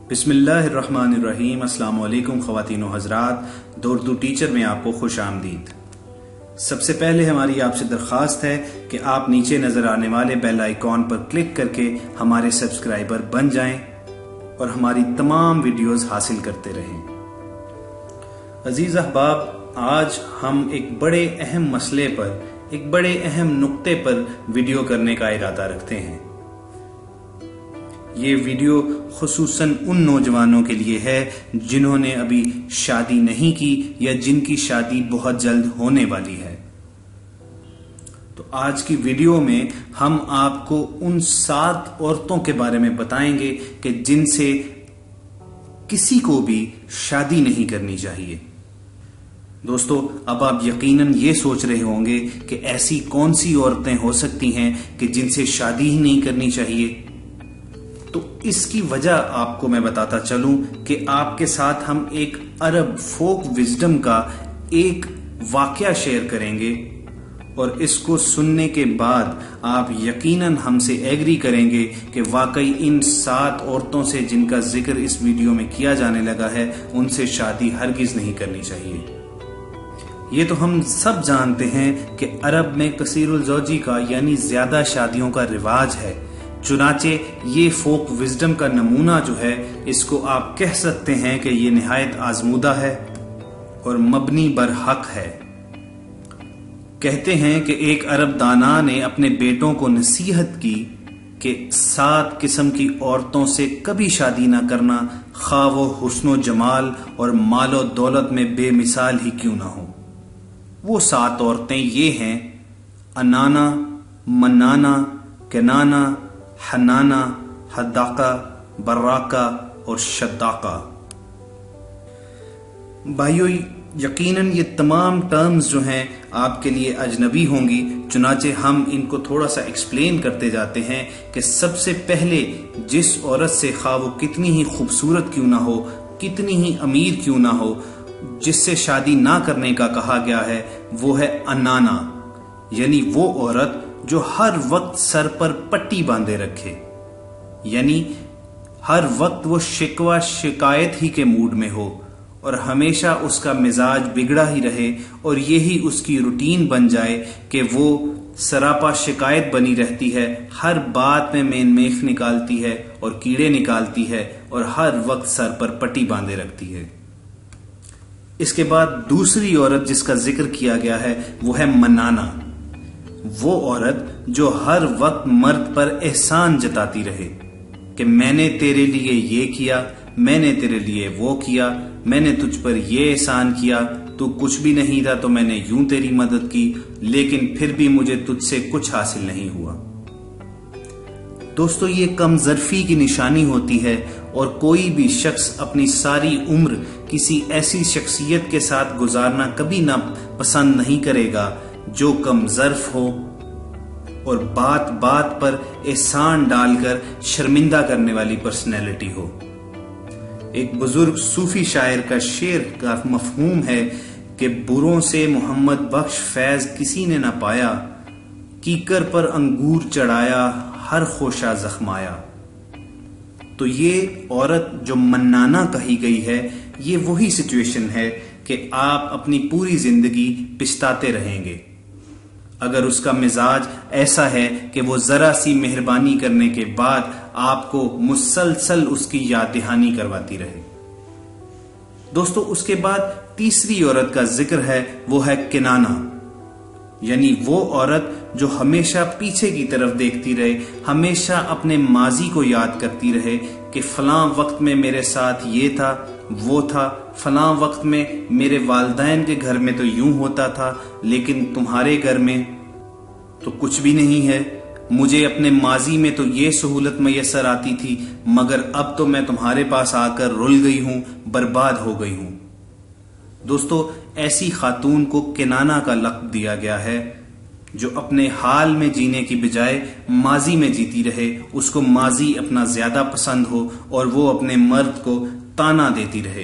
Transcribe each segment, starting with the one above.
बिस्मिल्लाहिर्रहमानिर्रहीम। अस्सलाम वालेकुम ख़वातीन व हज़रात, उर्दू टीचर में आपको खुश आमदीद। सबसे पहले हमारी आपसे दरख्वास्त है कि आप नीचे नज़र आने वाले बेल आइकॉन पर क्लिक करके हमारे सब्सक्राइबर बन जाएं और हमारी तमाम वीडियोस हासिल करते रहें। अजीज अहबाब, आज हम एक बड़े अहम मसले पर, एक बड़े अहम नुक्ते पर वीडियो करने का इरादा रखते हैं। ये वीडियो खुसूसन उन नौजवानों के लिए है जिन्होंने अभी शादी नहीं की या जिनकी शादी बहुत जल्द होने वाली है। तो आज की वीडियो में हम आपको उन 7 औरतों के बारे में बताएंगे कि जिनसे किसी को भी शादी नहीं करनी चाहिए। दोस्तों, अब आप यकीनन ये सोच रहे होंगे कि ऐसी कौन सी औरतें हो सकती हैं कि जिनसे शादी ही नहीं करनी चाहिए। तो इसकी वजह आपको मैं बताता चलूं कि आपके साथ हम एक अरब फोक विजडम का एक वाकया शेयर करेंगे और इसको सुनने के बाद आप यकीनन हमसे एग्री करेंगे कि वाकई इन 7 औरतों से जिनका जिक्र इस वीडियो में किया जाने लगा है, उनसे शादी हरगिज नहीं करनी चाहिए। ये तो हम सब जानते हैं कि अरब में कसीरुल ज़ौजी का यानी ज्यादा शादियों का रिवाज है। चुनाचे ये फोक विजडम का नमूना जो है, इसको आप कह सकते हैं कि ये निहायत आजमूदा है और मबनी बर हक है। कहते हैं कि एक अरब दाना ने अपने बेटों को नसीहत की कि 7 किस्म की औरतों से कभी शादी ना करना, खा वो हुस्नो जमाल और मालो दौलत में बेमिसाल ही क्यों ना हो। वो 7 औरतें ये हैं: अनाना, मन्नाना, केनाना, हनाना, हद्दाका, बर्राका और शद्दाका। भाइयों, यकीनन ये तमाम टर्म्स जो हैं आपके लिए अजनबी होंगी, चुनाचे हम इनको थोड़ा सा एक्सप्लेन करते जाते हैं कि सबसे पहले जिस औरत से खा वो कितनी ही खूबसूरत क्यों ना हो, कितनी ही अमीर क्यों ना हो, जिससे शादी ना करने का कहा गया है, वो है अनाना, यानी वो औरत जो हर वक्त सर पर पट्टी बांधे रखे, यानी हर वक्त वो शिकवा शिकायत ही के मूड में हो और हमेशा उसका मिजाज बिगड़ा ही रहे और यही उसकी रूटीन बन जाए कि वो सरापा शिकायत बनी रहती है, हर बात में मेन मेख निकालती है और कीड़े निकालती है और हर वक्त सर पर पट्टी बांधे रखती है। इसके बाद दूसरी औरत जिसका जिक्र किया गया है वो है मन्नाना, वो औरत जो हर वक्त मर्द पर एहसान जताती रहे कि मैंने तेरे लिए ये किया, मैंने तेरे लिए वो किया, मैंने तुझ पर ये एहसान किया, तू कुछ भी नहीं था तो मैंने यूं तेरी मदद की, लेकिन फिर भी मुझे तुझसे कुछ हासिल नहीं हुआ। दोस्तों, ये कमजरफी की निशानी होती है और कोई भी शख्स अपनी सारी उम्र किसी ऐसी शख्सियत के साथ गुजारना कभी ना पसंद नहीं करेगा जो कमजर्फ हो और बात बात पर एहसान डालकर शर्मिंदा करने वाली पर्सनैलिटी हो। एक बुजुर्ग सूफी शायर का शेर का मफहूम है कि बुरों से मोहम्मद बख्श फैज किसी ने ना पाया, कीकर पर अंगूर चढ़ाया हर खोशा जख्माया। तो ये औरत जो मन्नाना कही गई है, ये वही सिचुएशन है कि आप अपनी पूरी जिंदगी पिछताते रहेंगे अगर उसका मिजाज ऐसा है कि वो जरा सी मेहरबानी करने के बाद आपको मुसलसल उसकी याद दहानी करवाती रहे। दोस्तों, उसके बाद तीसरी औरत का जिक्र है, वो है किनाना, यानी वो औरत जो हमेशा पीछे की तरफ देखती रहे, हमेशा अपने माजी को याद करती रहे कि फलां वक्त में मेरे साथ ये था, वो था, फलां वक्त में मेरे वालिदैन के घर में तो यूं होता था, लेकिन तुम्हारे घर में तो कुछ भी नहीं है। मुझे अपने माजी में तो ये सहूलत मैसर आती थी, मगर अब तो मैं तुम्हारे पास आकर रुल गई हूं, बर्बाद हो गई हूं। दोस्तों, ऐसी खातून को किनाना का लक़्ब दिया गया है जो अपने हाल में जीने की बजाय माजी में जीती रहे, उसको माजी अपना ज्यादा पसंद हो और वो अपने मर्द को ताना देती रहे।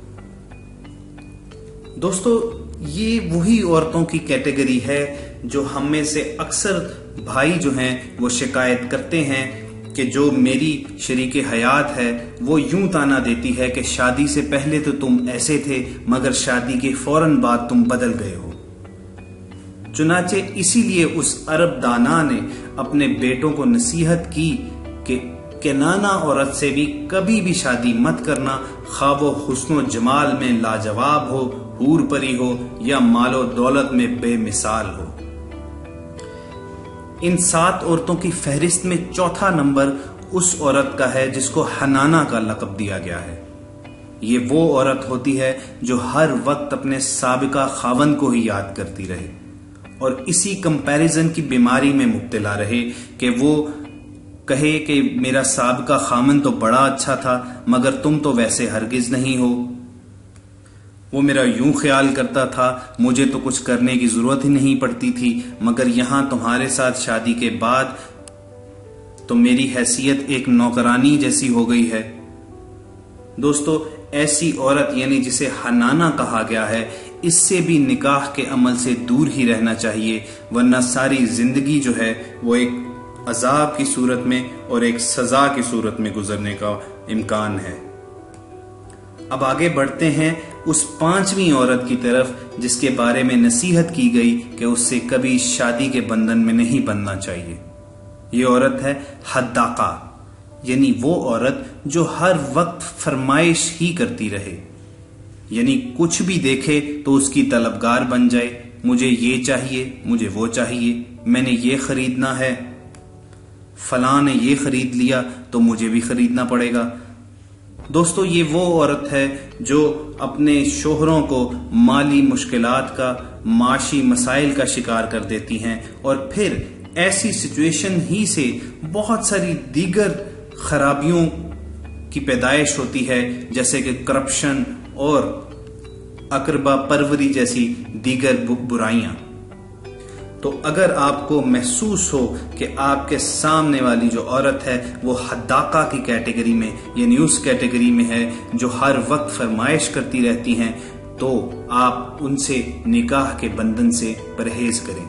दोस्तों, ये वही औरतों की कैटेगरी है जो हम में से अक्सर भाई जो हैं वो शिकायत करते हैं कि जो मेरी शरीके हयात है वो यूं ताना देती है कि शादी से पहले तो तुम ऐसे थे मगर शादी के फौरन बाद तुम बदल गए हो। चुनाचे इसीलिए उस अरब दाना ने अपने बेटों को नसीहत की कि केनाना औरत से भी कभी भी शादी मत करना, खा वो हुस्नो जमाल में लाजवाब हो, हूर परी हो या मालो दौलत में बेमिसाल हो। इन 7 औरतों की फहरिस्त में चौथा नंबर उस औरत का है जिसको हनाना का लक़ब दिया गया है। ये वो औरत होती है जो हर वक्त अपने साबिका खावन को ही याद करती रहे और इसी कंपैरिजन की बीमारी में मुब्तला रहे कि वो कहे कि मेरा साबिका खामन तो बड़ा अच्छा था मगर तुम तो वैसे हरगिज नहीं हो। वो मेरा यूं ख्याल करता था, मुझे तो कुछ करने की जरूरत ही नहीं पड़ती थी, मगर यहां तुम्हारे साथ शादी के बाद तो मेरी हैसियत एक नौकरानी जैसी हो गई है। दोस्तों, ऐसी औरत यानी जिसे हनाना कहा गया है, इससे भी निकाह के अमल से दूर ही रहना चाहिए, वरना सारी जिंदगी जो है वो एक अजाब की सूरत में और एक सजा की सूरत में गुजरने का इम्कान है। अब आगे बढ़ते हैं उस 5वीं औरत की तरफ जिसके बारे में नसीहत की गई कि उससे कभी शादी के बंधन में नहीं बनना चाहिए। ये औरत है हद्दाका, यानी वो औरत जो हर वक्त फरमाइश ही करती रहे, यानी कुछ भी देखे तो उसकी तलबगार बन जाए। मुझे ये चाहिए, मुझे वो चाहिए, मैंने ये खरीदना है, फलां ने ये खरीद लिया तो मुझे भी खरीदना पड़ेगा। दोस्तों, ये वो औरत है जो अपने शोहरों को माली मुश्किलात का, माशी मसाइल का शिकार कर देती हैं और फिर ऐसी सिचुएशन ही से बहुत सारी दीगर खराबियों की पैदाइश होती है, जैसे कि करप्शन और अकरबा परवरी जैसी दीगर बुराइयां। तो अगर आपको महसूस हो कि आपके सामने वाली जो औरत है वो हद्दाका की कैटेगरी में यानी उस कैटेगरी में है जो हर वक्त फरमाइश करती रहती हैं, तो आप उनसे निकाह के बंधन से परहेज करें।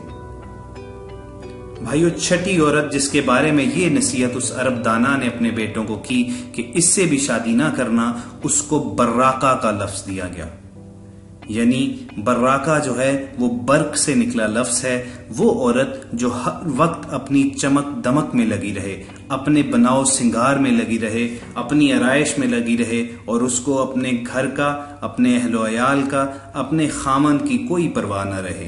भाइयों, छठी औरत जिसके बारे में ये नसीहत उस अरब दाना ने अपने बेटों को की कि इससे भी शादी ना करना, उसको बर्राका का लफ्ज दिया गया। यानी बर्राका जो है वो बर्क से निकला लफ्ज है। वो औरत जो हर वक्त अपनी चमक दमक में लगी रहे, अपने बनाव सिंगार में लगी रहे, अपनी आराइश में लगी रहे और उसको अपने घर का, अपने अहलो अयाल का, अपने खामन की कोई परवाह न रहे।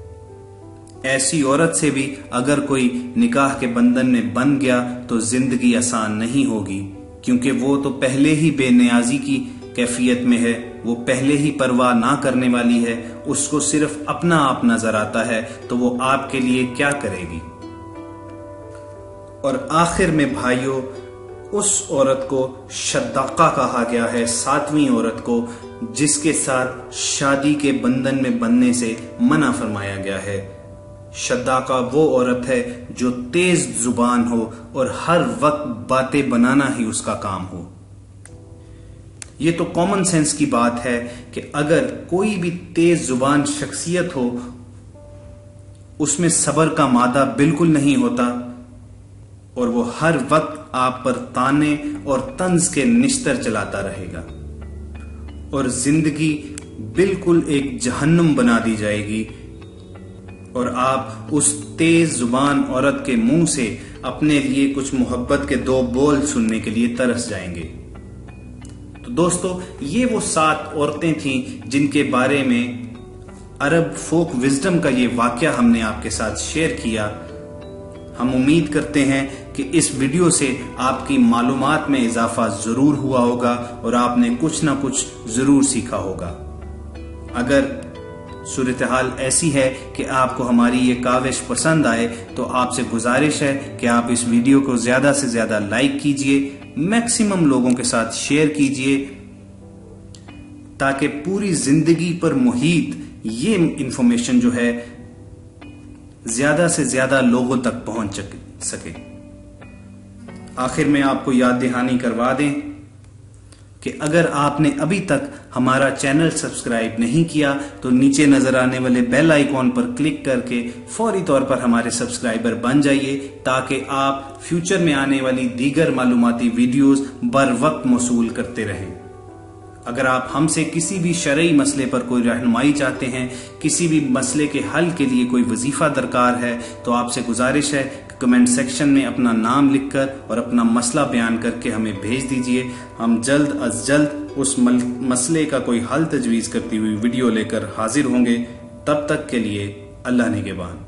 ऐसी औरत से भी अगर कोई निकाह के बंधन में बन गया तो जिंदगी आसान नहीं होगी, क्योंकि वो तो पहले ही बेनियाजी की कैफियत में है, वो पहले ही परवाह ना करने वाली है, उसको सिर्फ अपना आप नजर आता है, तो वो आपके लिए क्या करेगी। और आखिर में भाइयों, उस औरत को शद्दाका कहा गया है, 7वीं औरत को, जिसके साथ शादी के बंधन में बनने से मना फरमाया गया है। शद्दाका वो औरत है जो तेज जुबान हो और हर वक्त बातें बनाना ही उसका काम हो। ये तो कॉमन सेंस की बात है कि अगर कोई भी तेज जुबान शख्सियत हो उसमें सब्र का मादा बिल्कुल नहीं होता और वो हर वक्त आप पर ताने और तंज के निश्तर चलाता रहेगा और जिंदगी बिल्कुल एक जहन्नुम बना दी जाएगी और आप उस तेज जुबान औरत के मुंह से अपने लिए कुछ मोहब्बत के 2 बोल सुनने के लिए तरस जाएंगे। तो दोस्तों, ये वो 7 औरतें थीं जिनके बारे में अरब फोक विजडम का ये वाकया हमने आपके साथ शेयर किया। हम उम्मीद करते हैं कि इस वीडियो से आपकी मालूमात में इजाफा जरूर हुआ होगा और आपने कुछ ना कुछ जरूर सीखा होगा। अगर सूरत हाल ऐसी है कि आपको हमारी ये काविश पसंद आए तो आपसे गुजारिश है कि आप इस वीडियो को ज्यादा से ज्यादा लाइक कीजिए, मैक्सिमम लोगों के साथ शेयर कीजिए, ताकि पूरी जिंदगी पर मुहित ये इंफॉर्मेशन जो है ज्यादा से ज्यादा लोगों तक पहुंच सके। आखिर में आपको याद दहानी करवा दें, कि अगर आपने अभी तक हमारा चैनल सब्सक्राइब नहीं किया तो नीचे नजर आने वाले बेल आइकॉन पर क्लिक करके फौरी तौर पर हमारे सब्सक्राइबर बन जाइए, ताकि आप फ्यूचर में आने वाली दीगर मालूमाती वीडियोस बर वक्त मौसूल करते रहें। अगर आप हमसे किसी भी शरई मसले पर कोई रहनुमाई चाहते हैं, किसी भी मसले के हल के लिए कोई वजीफा दरकार है, तो आपसे गुजारिश है कि कमेंट सेक्शन में अपना नाम लिखकर और अपना मसला बयान करके हमें भेज दीजिए। हम जल्द अज जल्द उस मसले का कोई हल तजवीज़ करती हुई वीडियो लेकर हाजिर होंगे। तब तक के लिए अल्लाह निगहबान।